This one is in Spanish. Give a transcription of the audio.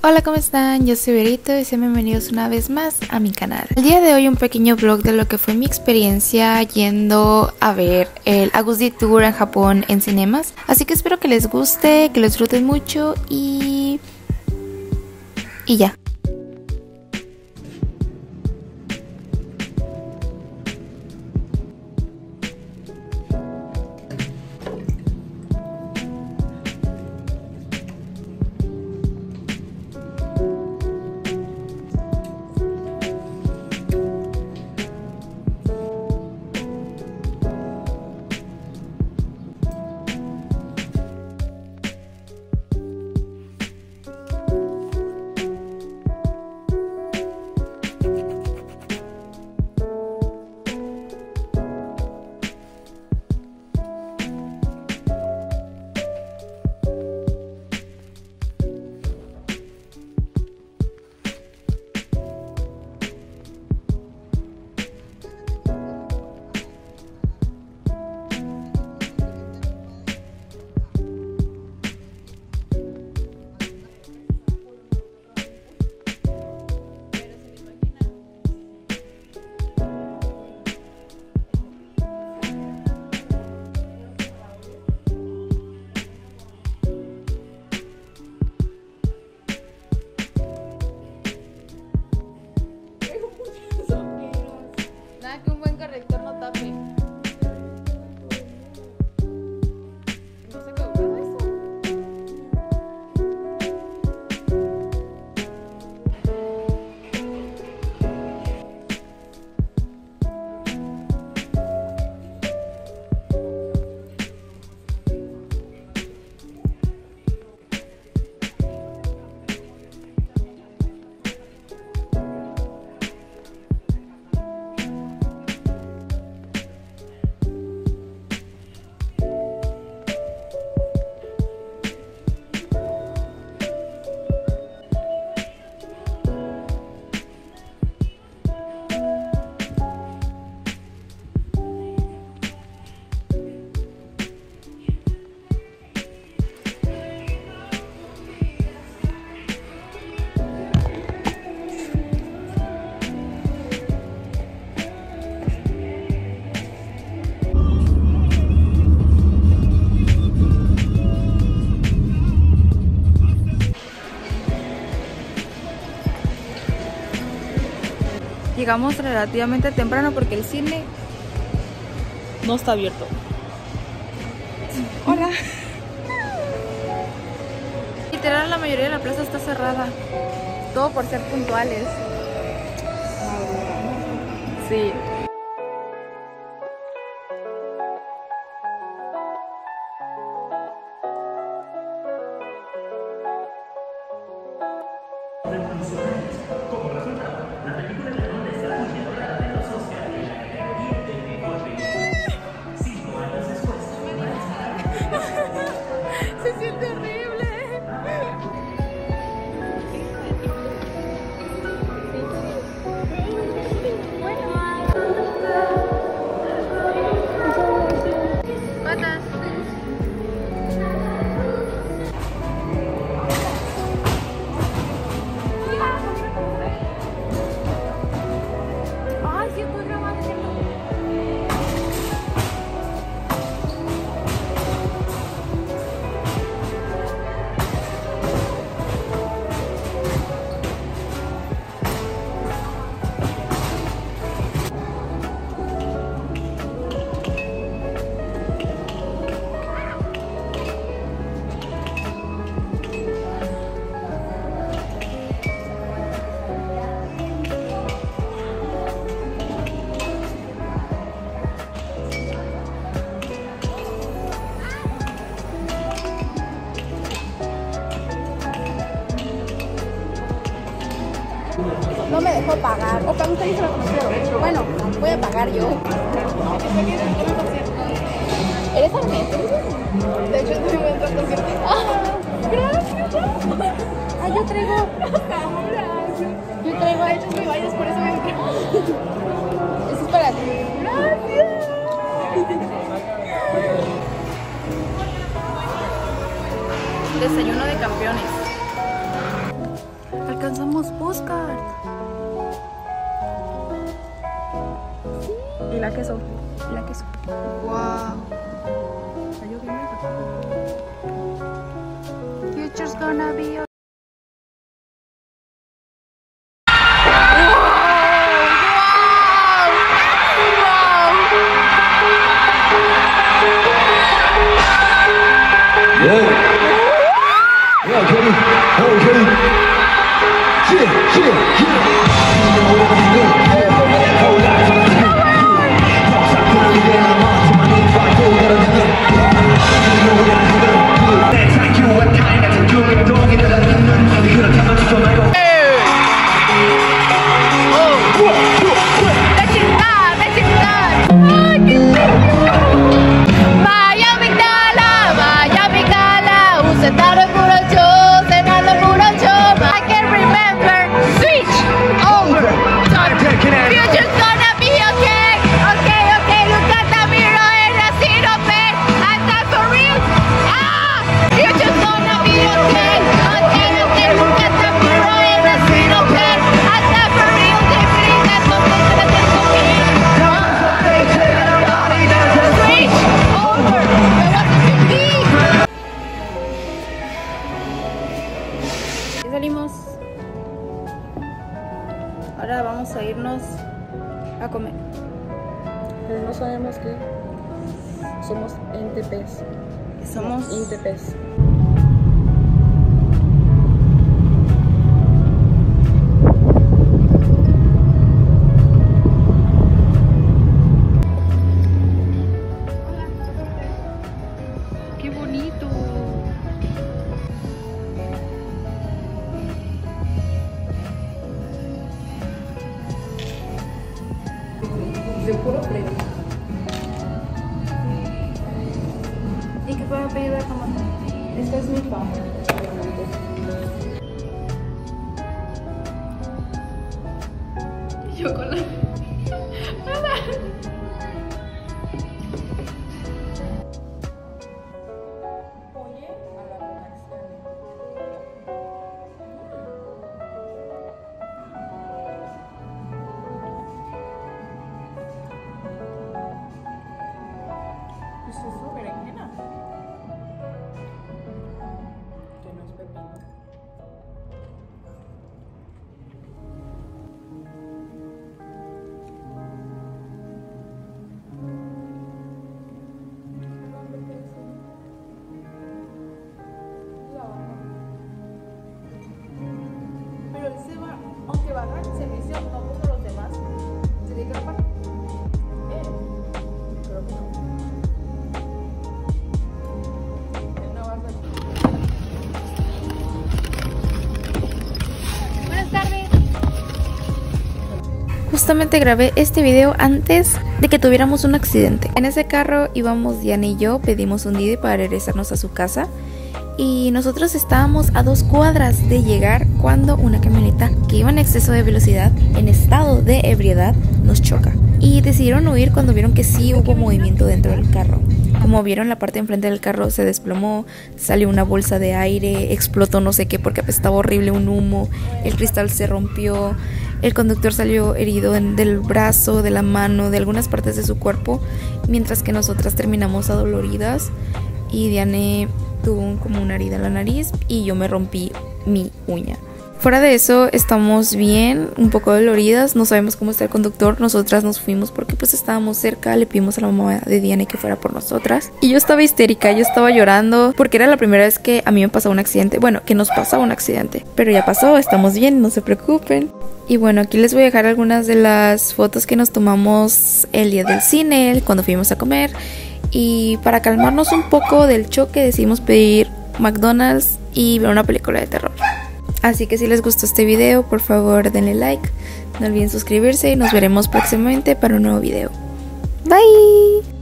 Hola, ¿cómo están? Yo soy Verito y sean bienvenidos una vez más a mi canal. El día de hoy un pequeño vlog de lo que fue mi experiencia yendo a ver el Agusti Tour en Japón en cinemas. Así que espero que les guste, que lo disfruten mucho y ya. Que un buen corrector no tape. No sé qué es eso. Llegamos relativamente temprano porque el cine no está abierto. Hola. Literal, la mayoría de la plaza está cerrada. Todo por ser puntuales. Sí. Se siente horrible. Patas. Ay, sí, estoy grabando. No me dejó pagar. O para ustedes se lo conocieron. Bueno, voy a pagar yo. ¿Eres Ernesto? De hecho, estoy muy al concierto. ¡Ah! ¡Gracias! Ah, yo traigo. De hecho, me vayas, por eso me entré. Eso es para ti. ¡Gracias! Desayuno de campeones. alcanzamos postcard. Y la queso. Y la queso. Wow. Future's gonna be salimos. Ahora vamos a irnos a comer. Pero no sabemos que somos INTPs. Somos INTPs. ¡Qué bonito! De puro premio. ¿Y qué puedo pedir de jamón? Esta es mi fan. Chocolate. Oye, a la relación. Esto es su berenjena. Que no es pepino. Pero el Seba, aunque baja el servicio, no como los demás. ¿Se tiene que pagar? Creo que no. No va a ser. Buenas tardes. Justamente grabé este video antes de que tuviéramos un accidente. En ese carro íbamos Diana y yo, pedimos un Didi para regresarnos a su casa. Y nosotros estábamos a 2 cuadras de llegar cuando una camioneta que iba en exceso de velocidad, en estado de ebriedad, nos choca. Y decidieron huir cuando vieron que sí hubo movimiento dentro del carro. Como vieron, la parte de enfrente del carro se desplomó, salió una bolsa de aire, explotó no sé qué porque apestaba horrible un humo, el cristal se rompió, el conductor salió herido del brazo, de la mano, de algunas partes de su cuerpo, mientras que nosotras terminamos adoloridas y Diane tuvo como una herida en la nariz y yo me rompí mi uña. Fuera de eso estamos bien, un poco doloridas, no sabemos cómo está el conductor. Nosotras nos fuimos porque pues estábamos cerca, le pedimos a la mamá de Diane que fuera por nosotras. Y yo estaba histérica, yo estaba llorando porque era la primera vez que a mí me pasaba un accidente. Bueno, que nos pasaba un accidente, pero ya pasó, estamos bien, no se preocupen. Y bueno, aquí les voy a dejar algunas de las fotos que nos tomamos el día del cine, cuando fuimos a comer. Y para calmarnos un poco del choque decidimos pedir McDonald's y ver una película de terror. Así que si les gustó este video, por favor denle like, no olviden suscribirse y nos veremos próximamente para un nuevo video. Bye.